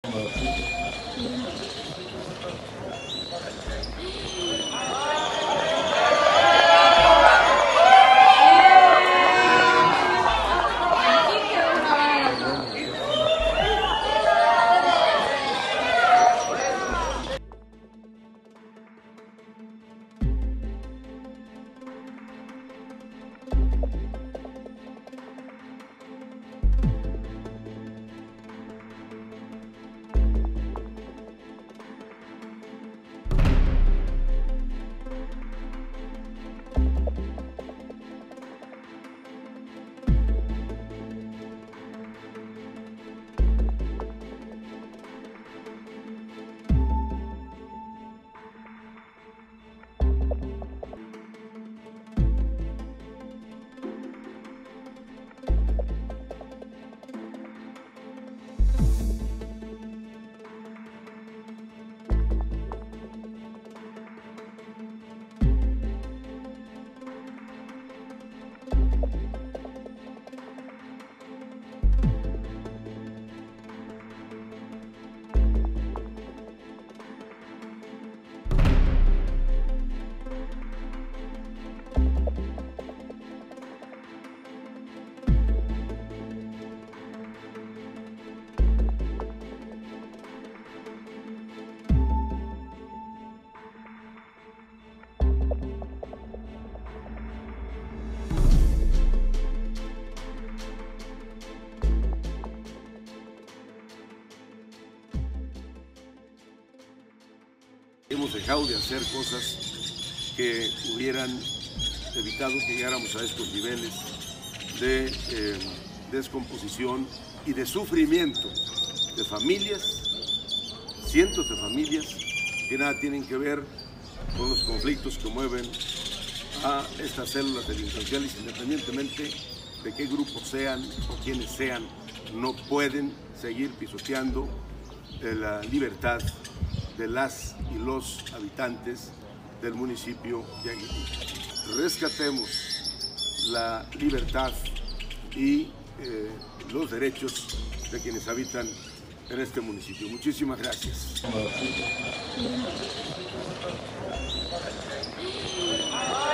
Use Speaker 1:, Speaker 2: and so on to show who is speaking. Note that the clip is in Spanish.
Speaker 1: Hemos dejado de hacer cosas que hubieran evitado que llegáramos a estos niveles de descomposición y de sufrimiento de familias, cientos de familias que nada tienen que ver con los conflictos que mueven a estas células delincuenciales, independientemente de qué grupos sean o quienes sean, no pueden seguir pisoteando la libertad de las y los habitantes del municipio de Aguililla. Rescatemos la libertad y los derechos de quienes habitan en este municipio. Muchísimas gracias.